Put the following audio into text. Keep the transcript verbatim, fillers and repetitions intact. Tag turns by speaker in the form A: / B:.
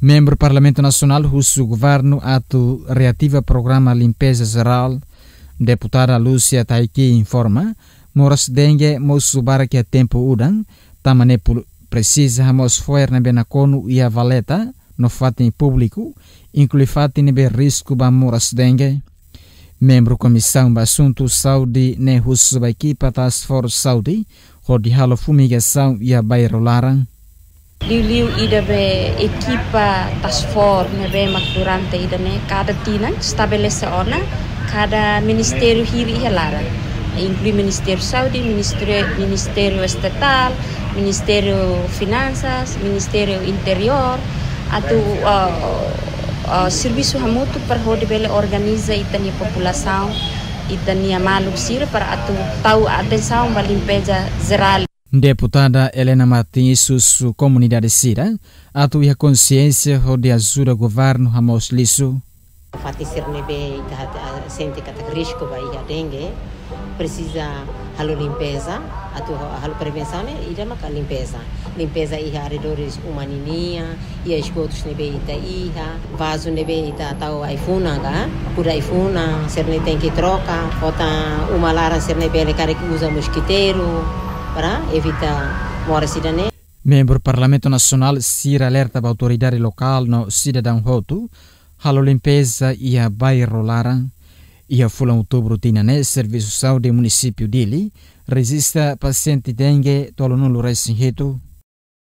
A: Membro do Parlamento Nacional, o governo ato reativa programa limpeza geral, deputada Lúcia Taiki informa, moras dengue mosubara que a tempo udan, tamane precisa mos foer na benacono e a valeta, no fato em público, inclui fato nebe risco ba moras dengue. Membro Comissão ba Assunto Saúde ne husu ba equipa Task Force Saúde, rodi halo fumigação e a bairro Larang.
B: Liu-liu ida be equipa task force nebe durante ida ne cada tina estabelece ona cada ministério hiri helara inclui ministério saúde, ministério ministério estatal, ministério finanças, ministério interior atau uh, uh, serviço hamutu para hode bele organiza itani população itani maluk sira para atu tahu atenção ba limpeza geral.
A: Deputada Helena Martins, su comunidade Sira, atu a consciência de ajuda o governo a mos liso.
C: Fatisir nebe sente kata risco ba ia dengue, precisa halo limpeza, atu halo prevenção né, ida maka limpeza. Limpeza iha arredores humaninia, ia esgotos nebe ita iha, vaso nebe ita tau aifuna ga, pura aifuna, serne tem que troca, bota uma lara serne bele cara que usa mosquiteiro. Para evitar mora cidadania.
A: Membro do Parlamento Nacional Sira alerta a autoridade local no cidadão Hotu, halo limpeza e a bairro Larang, e a fula outubro tinane serviço saúde município dele, resista paciente dengue tolo nulo resinheto.